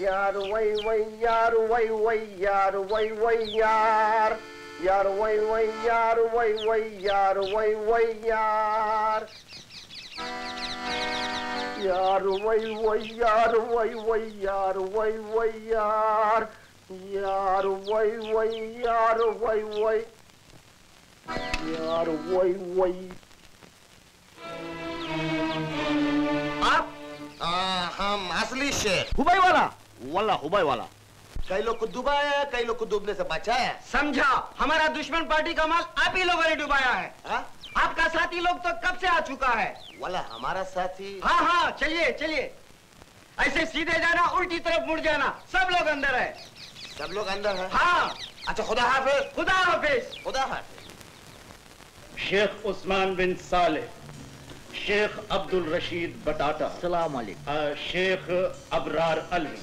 यार वही वही यार वही वही यार वही वही यार यार वही वही यार वही वही यार वही वही यार यार वही वही यार वही वही यार वही वही यार यार वही वही यार वही वही यार वही वही। आप हम असली शेर हुबई वाला वाला हुबई वाला। कई लोग को डुबाया, कई लोग को डूबने से बचाया। समझा, हमारा दुश्मन पार्टी का माल आप ही लोगों ने डुबाया है। हा? आपका साथी लोग तो कब से आ चुका है। वाला हमारा साथी। हाँ हाँ चलिए चलिए, ऐसे सीधे जाना, उल्टी तरफ मुड़ जाना, सब लोग अंदर है। सब लोग अंदर है? हाँ। अच्छा खुदा हाफिज। खुदा हाफिज। खुदा हाफिज। शेख उस्मान बिन साले, शेख अब्दुल रशीद बटाटा, सलाम अलैकुम। शेख अबरार अलवी।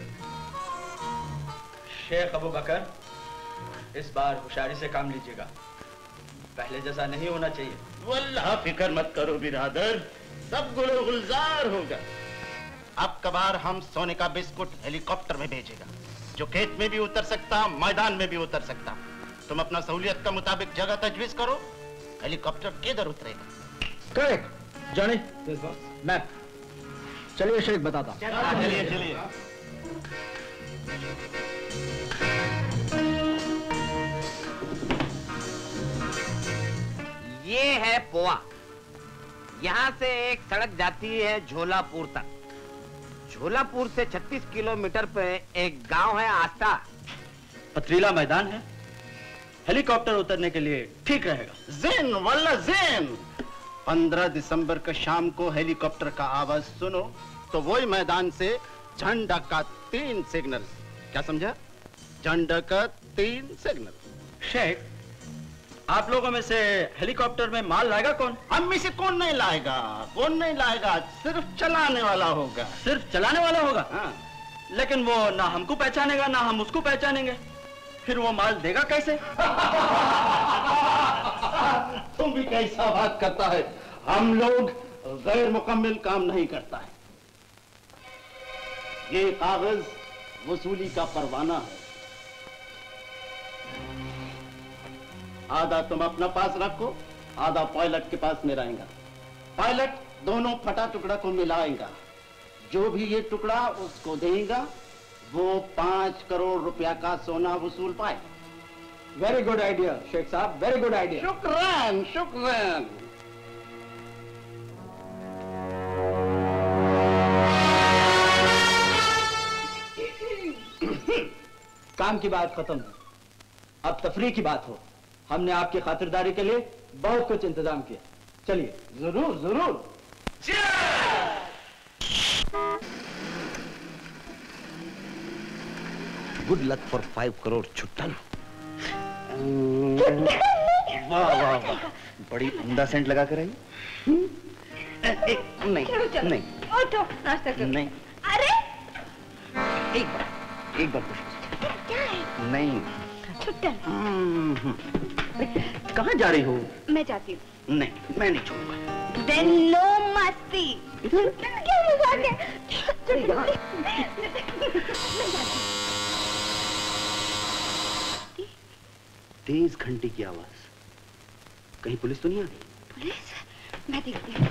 शेख अबू बकर, इस बार होशियारी से काम लीजिएगा, पहले जैसा नहीं होना चाहिए। वल्लाह फिक्र मत करो बिरादर, सब गुलो गुलजार होगा। अब कबार हम सोने का बिस्कुट हेलीकॉप्टर में भेजेगा, जो खेत में भी उतर सकता, मैदान में भी उतर सकता। तुम अपना सहूलियत का मुताबिक जगह तजवीज करो, हेलीकॉप्टर किधर उतरेगा। करेक्ट जॉनी, मैं चलिए शेख बताता। चलिए चलिए। ये है पोआ। यहाँ से एक सड़क जाती है झोलापुर तक। झोलापुर से 36 किलोमीटर पे एक गांव है आस्था। पथरीला मैदान है, हेलीकॉप्टर उतरने के लिए ठीक रहेगा। ज़ेन वल्ला ज़ेन। 15 दिसंबर का शाम को हेलीकॉप्टर का आवाज सुनो तो वही मैदान से झंडा का 3 सिग्नल। क्या समझा? झंडा का 3 सिग्नल। शेख, आप लोगों में से हेलीकॉप्टर में माल लाएगा कौन? हम में से कौन नहीं लाएगा? कौन नहीं लाएगा? सिर्फ चलाने वाला होगा। सिर्फ चलाने वाला होगा? हाँ। लेकिन वो ना हमको पहचानेगा ना हम उसको पहचानेंगे, फिर वो माल देगा कैसे? तुम भी कैसा बात करता है? हम लोग गैर मुकम्मल काम नहीं करता है। ये कागज वसूली का परवाना है। आधा तुम अपना पास रखो, आधा पायलट के पास में रहेगा। पायलट दोनों फटा टुकड़ा को मिलाएगा, जो भी ये टुकड़ा उसको देगा वो 5 करोड़ रुपया का सोना वसूल पाए। वेरी गुड आइडिया शेख साहब, वेरी गुड आइडिया। शुक्रान शुक्रान। काम की बात खत्म है, अब तफरीह की बात हो। हमने आपकी खातिरदारी के लिए बहुत कुछ इंतजाम किया, चलिए। जरूर जरूर। Good luck for 5 crore Chhuttan. वाह वाह वाह, बड़ी उम्दा सेंट लगा कर आई। नहीं नहीं उठो, नाश्ता करो। नहीं, अरे एक बार पूछ। क्या है? नहीं छुट्टन। कहाँ जा रही हो? मैं जाती हूँ। नहीं, मैं नहीं छोड़ूंगा। Then no मस्ती। क्या मजाक है? तेज घंटी की आवाज, कहीं पुलिस तो नहीं आ गई? पुलिस? मैं देखती हूँ।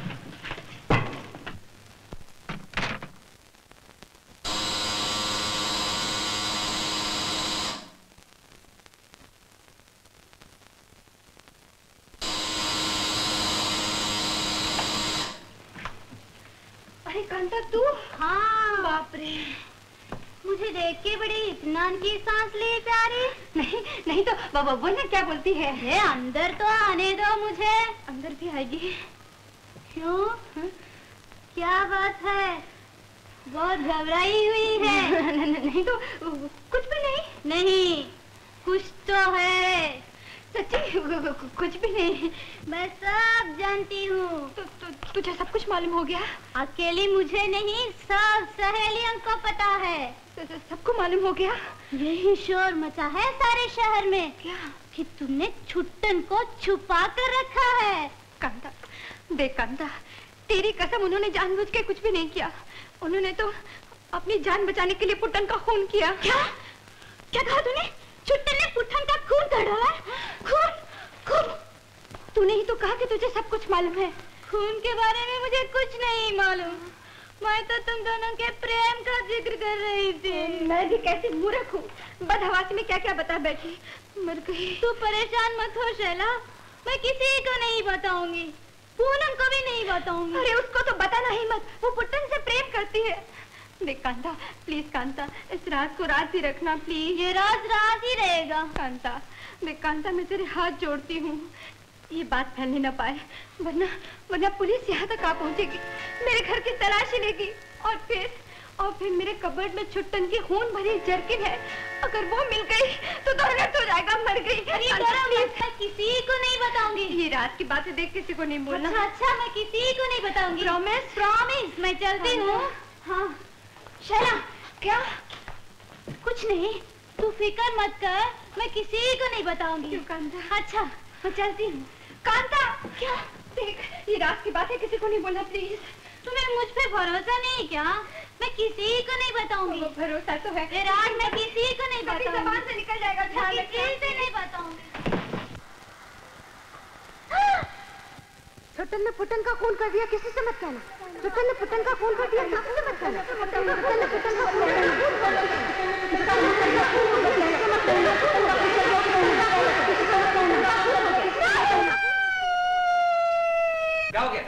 अरे कांता तू? हाँ। बाप रे, मुझे देख के बड़ी इत्मीनान की सांस ली प्यारी। नहीं नहीं तो बाबा बोलना, क्या बोलती है? अंदर तो आने दो मुझे। अंदर भी आएगी? क्यों? क्या बात है? बहुत घबराई हुई है। नहीं तो कुछ भी नहीं। नहीं कुछ तो है। सच्ची? कुछ भी नहीं। मैं सब जानती हूँ। तुझे सब कुछ मालूम हो गया? अकेली मुझे नहीं, सब सहेलियों को पता है। सबको मालूम हो गया? यही शोर मचा है सारे शहर में। क्या? कि तुमने छुट्टन को छुपा कर रखा है। कांता, देख कांता, तेरी कसम, उन्होंने जानबूझ के कुछ भी नहीं किया। उन्होंने तो अपनी जान बचाने के लिए पुट्टन का खून किया। क्या क्या कहा तूने? छुट्टन ने पुट्टन का खून कर डाला? खून खून? तूने ही तो कहा कि तुझे सब कुछ मालूम है। खून के बारे में मुझे कुछ नहीं मालूम। मैं तो तुम दोनों के प्रेम का जिक्र कर रही थी। मैं भी कैसी मूर्ख हूँ, बदहवासी में क्या क्या बता बैठी, मर गई। तू परेशान मत हो शैला, मैं किसी को नहीं बताऊंगी, पूनम को भी नहीं बताऊंगी। अरे उसको तो बताना ही मत, वो पुट्टन से प्रेम करती है। देख कांता, प्लीज कांता, इस राज को राज ही रखना प्लीज। ये राज राज ही रहेगा। कांता देख कांता, मैं तेरे हाथ जोड़ती हूँ, ये बात फैलने न पाए, वरना पुलिस यहाँ तक आ पहुँचेगी, मेरे घर की तलाशी लेगी, और फिर मेरे कबर्ड में छुट्टन की खून भरी जर्किन है, अगर वो मिल गई तो दर्द हो जाएगा, मर गई। मैं किसी को नहीं बताऊंगी। ये रात की बातें देख किसी को नहीं बोलना। अच्छा मैं किसी को नहीं बताऊंगी। प्रॉमिस? प्रॉमिस। मैं चलती हूँ। हाँ शैला। क्या? कुछ नहीं, तू फिक्र मत कर, मैं किसी को नहीं बताऊंगी। कांता? अच्छा मैं चलती हूँ। कांता! क्या? देख ये रात की बात है, किसी को नहीं बोलना प्लीज। तुम्हें मुझ पे भरोसा नहीं क्या? मैं किसी को नहीं बताऊंगी। भरोसा तो है। ये रात मैं किसी को नहीं बताऊंगी। ज़बान से निकल जाएगा। किसी से नहीं बताऊंगी। छुट्टन ने पुट्टन का खून कर दिया, किसी से मत कहना। छुट्टन ने पुट्टन का खून कर दिया, किसी से मत कहना। छुट्टन ने पुट्टन का खून कर दिया। क्या हो गया?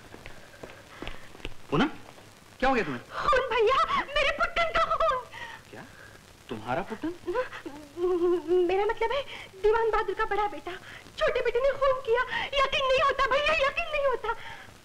पूनम, क्या हो गया तुम्हें? खून भैया, मेरे पुट्टन का खून। क्या? तुम्हारा पुट्टन? मेरा मतलब है दीवान बहादुर का बड़ा बेटा, छोटे बेटे ने खून किया। यकीन नहीं होता भैया, यकीन नहीं होता।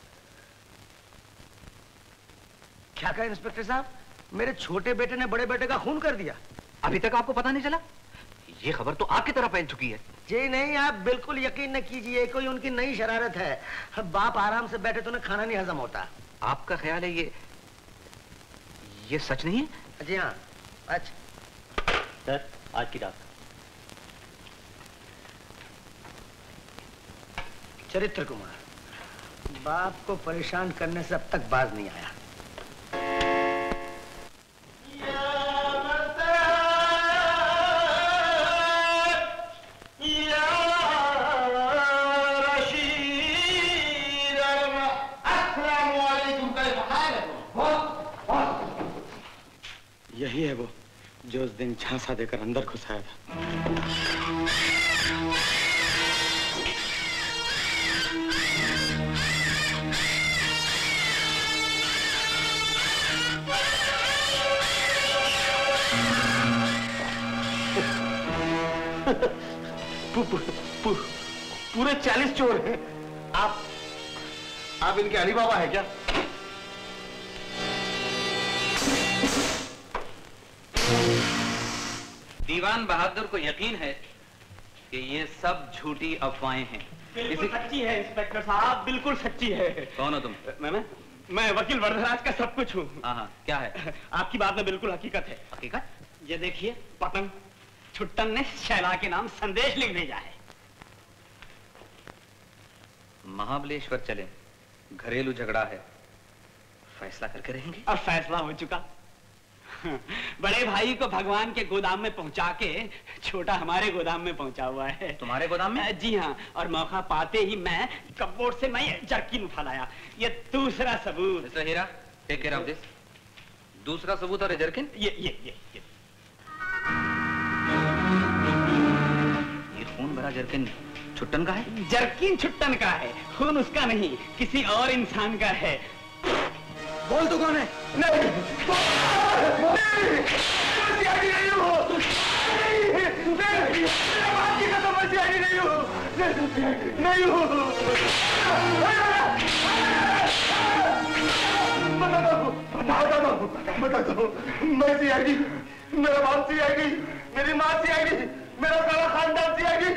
क्या कहा इंस्पेक्टर साहब? मेरे छोटे बेटे ने बड़े बेटे का खून कर दिया? अभी तक आपको पता नहीं चला? ये खबर तो आपकी तरफ फैल चुकी है। जी नहीं, आप बिल्कुल यकीन न कीजिए, कोई उनकी नई शरारत है। बाप आराम से बैठे तो उन्हें खाना नहीं हजम होता। आपका ख्याल है ये सच नहीं है? जी हाँ। अच्छा सर, आज की रात चरित्र कुमार, बाप को परेशान करने से अब तक बाज नहीं आया। यही है वो जो उस दिन झांसा देकर अंदर घुसाया था। पूरे 40 चोर हैं। आप इनके अली बाबा है क्या? दीवान बहादुर को यकीन है कि ये सब झूठी अफवाहें हैं। बिल्कुल सच्ची है इंस्पेक्टर साहब, बिल्कुल सच्ची है। कौन हो तुम? मैं वकील वरदराज का सब कुछ हूँ। हाँ, क्या है? आपकी बात में बिल्कुल हकीकत है। हकीकत? ये देखिए, पतन छुट्टन ने शैला के नाम संदेश लिख भेजा है। महाबलेश्वर चले, घरेलू झगड़ा है, फैसला करके रहेंगे। अब फैसला हो चुका। बड़े भाई को भगवान के गोदाम में पहुंचा के छोटा हमारे गोदाम में पहुंचा हुआ है। तुम्हारे गोदाम में? जी हाँ, और मौका पाते ही मैं कपबोर्ड से मैं जर्किन उठा लाया। ये दूसरा सबूत। Mister Heera, take care of this. दूसरा सबूत और जर्किन? ये खून भरा जर्किन छुट्टन का है? जर्किन छुट्टन का है, खून उसका नहीं, किसी और इंसान का है। बोल तो कौन है? नहीं बता दो। मैं सीआईडी, मेरा बाप सीआईडी, मेरी माँ सीआईडी, मेरा सारा खानदान सीआईडी।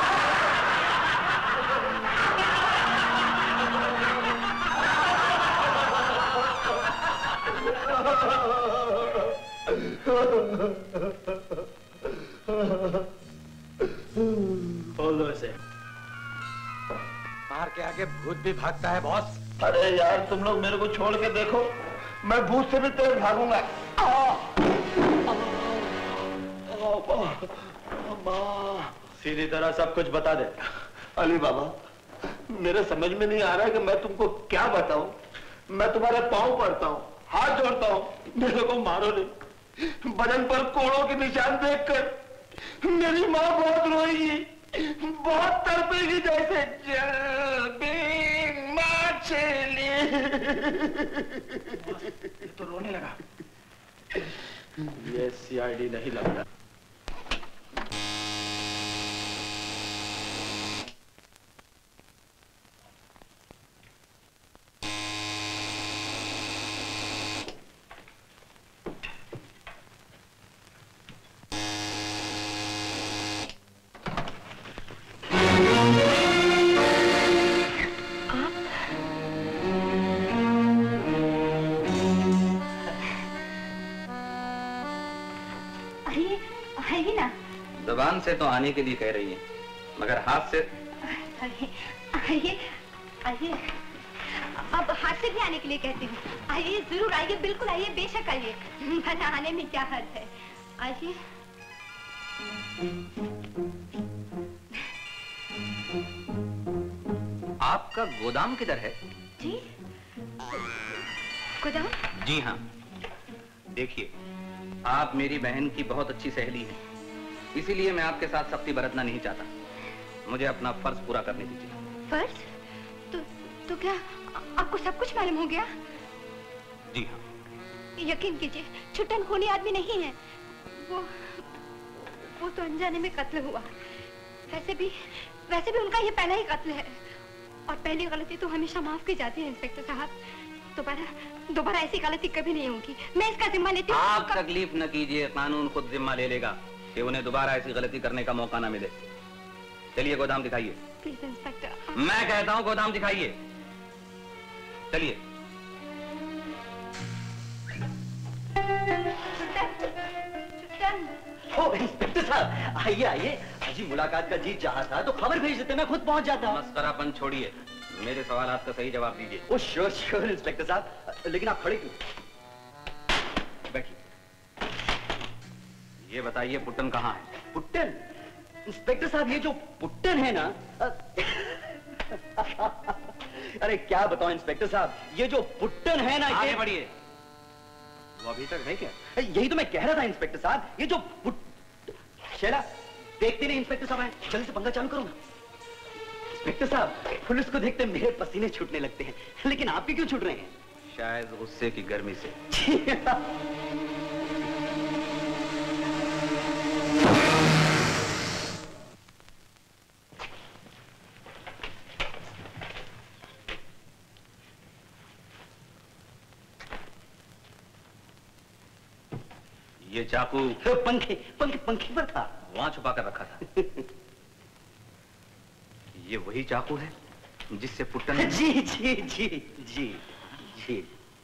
बोल दो इसे। बाहर के आगे भूत भी भागता है बॉस। अरे यार, तुम लोग मेरे को छोड़ के देखो, मैं भूत से भी तेज भागूंगा। सीधी तरह सब कुछ बता दे। अली बाबा, मेरे समझ में नहीं आ रहा कि मैं तुमको क्या बताऊं। मैं तुम्हारे पांव पड़ता हूं, हाथ जोड़ता हूं, मेरे को मारो नहीं। बदन पर कोड़ों के निशान देखकर मेरी माँ बहुत रोएगी, बहुत तड़पेगी, जैसे जल बिन मछली। तो रोने लगा। ये सीआईडी नहीं लगता। जुबान से तो आने के लिए कह रही है, मगर हाथ से। आइए आइए, अब हाथ से भी आने के लिए कहती हूँ। आइए, जरूर आइए, बिल्कुल आइए, बेशक आइए। वरना आने में क्या हर्ज है। आइए। आपका गोदाम किधर है? जी, गोदाम? जी हाँ। देखिए, आप मेरी बहन की बहुत अच्छी सहेली हैं, इसीलिए मैं आपके साथ सख्ती बरतना नहीं चाहता। मुझे अपना फर्ज पूरा करने दीजिए। फर्ज? तो क्या आपको सब कुछ मालूम हो गया? जी हाँ। यकीन कीजिए, छुट्टन खूनी आदमी नहीं है। वो तो अनजाने में कत्ल हुआ। वैसे भी उनका ये पहला ही कत्ल है, और पहली गलती तो हमेशा माफ की जाती है इंस्पेक्टर साहब। दोबारा ऐसी गलती कभी नहीं होगी। मैं इसका जिम्मा लेती हूँ। आप तकलीफ न कीजिए, कानून खुद जिम्मा ले लेगा कि उन्हें दोबारा ऐसी गलती करने का मौका ना मिले। चलिए गोदाम दिखाइए। Please inspector. मैं कहता हूँ गोदाम दिखाइए। चलिए। इंस्पेक्टर साहब, आइए आइए। अजी मुलाकात का जी चाहा था तो खबर भेज देते, मैं खुद पहुंच जाता। मस्करापन छोड़िए, मेरे सवालात का सही जवाब दीजिए। ओ श्योर श्योर इंस्पेक्टर साहब, लेकिन आप खड़े क्यों? बैठिए। ये बताइए पुट्टन कहाँ है? पुट्टन? इंस्पेक्टर साहब, ये जो पुट्टन है ना अरे क्या बताऊं इंस्पेक्टर साहब, ये जो पुट्टन है ना, आगे बढ़िए। वो अभी तक है क्या? यही तो मैं कह रहा था इंस्पेक्टर साहब, ये जो शेला, देखते नहीं इंस्पेक्टर साहब, जल्दी से पंगा चालू करो ना। इंस्पेक्टर साहब, पुलिस को देखते मेरे पसीने छूटने लगते हैं, लेकिन आपके क्यों छूट रहे हैं? शायद गुस्से की गर्मी से। ये चाकू पंखे पर था, वहां छुपा कर रखा था। ये वही चाकू है जिससे पुट्टन। जी जी जी जी जी।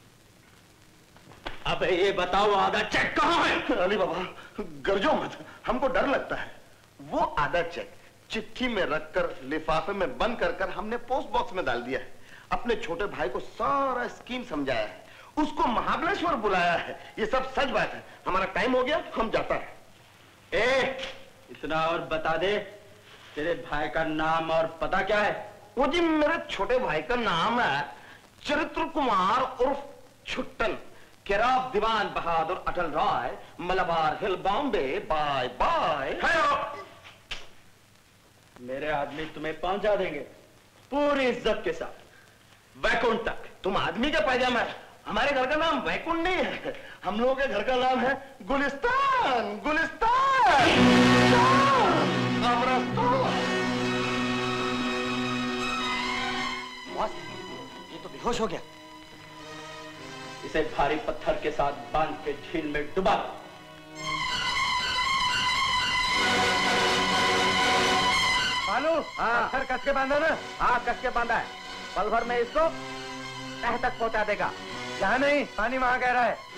अब ये बताओ, आधा चेक कहाँ है? अली बाबा, गर्जो मत, हमको डर लगता है। वो आधा चेक चिट्ठी में रखकर लिफाफे में बंद कर हमने पोस्ट बॉक्स में डाल दिया है। अपने छोटे भाई को सारा स्कीम समझाया है, उसको महाबलेश्वर बुलाया है। ये सब सच बात है। हमारा टाइम हो गया, हम जाता है। इतना और बता दे, तेरे भाई का नाम और पता क्या है? वो जी, मेरे छोटे भाई का नाम है चरित्र कुमार उर्फ छुट्टन, केराब Diwan Bahadur Atal Rai, Malabar Hill, Bombay. Bye bye. मेरे आदमी तुम्हें पहुंचा देंगे पूरी इज्जत के साथ, वैकुंठ तक। तुम आदमी का पैजामा है, हमारे घर का नाम वैकुंठ नहीं है। हम लोगों के घर का नाम है गुलिस्तान। गुलिस्तान, ये तो बेहोश हो गया। इसे भारी पत्थर के साथ बांध के झील में डुबा। भानु, पत्थर कस के बांधा ना? हाँ, कस के बांधा है। पल भर में इसको तह तक पहुंचा देगा। यहाँ नहीं, पानी वहां गहरा है।